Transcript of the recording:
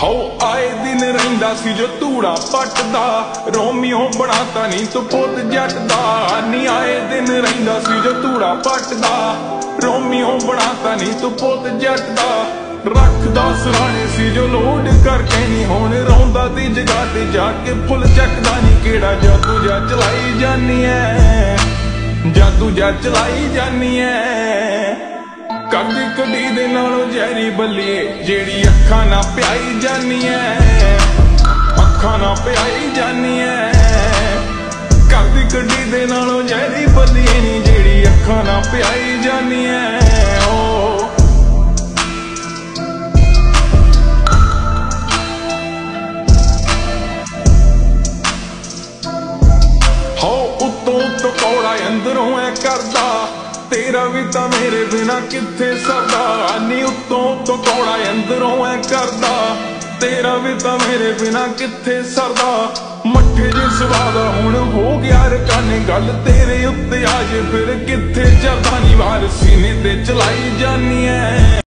हो आए दिन रहिंदा सी जो तूड़ा पटदा, रोमियो बनाता नी तू पुत जटदा। नी आए दिन रहिंदा सी जो तूड़ा पटदा, रोमियो बनाता नी तू पुत जटदा। रखदा सराणे सी जो लोड करके नी हुण रौंदा दी जगह ते जाके फुल चकदा नी। केड़ा जादू जा चलाई जानी है, जादू जा चलाई जानी है। कदी कदी दे नालों जहरी बल्लिए जेड़ी अखा ना प्याई जानी है, अखा ना प्याई जानी है। कदी कदी दे नालों जहरी बल्लिए नी जेड़ी अखा ना प्याई जानी है। हो उत्तों उत्तों कौड़ा अंदरों है करदा, तेरा भी तां मेरे बिना किथे सरदा। नी उत्तों उत्तों कौड़ा अंदरों है करदा, तेरा भी तां मेरे बिना किथे सरदा। मट्ठे जे स्वाद हुण हो गया रकाने, गल तेरे उत्ते आ जे फिर किथे जरदा नी। वार सीने ते चलाई जानी है।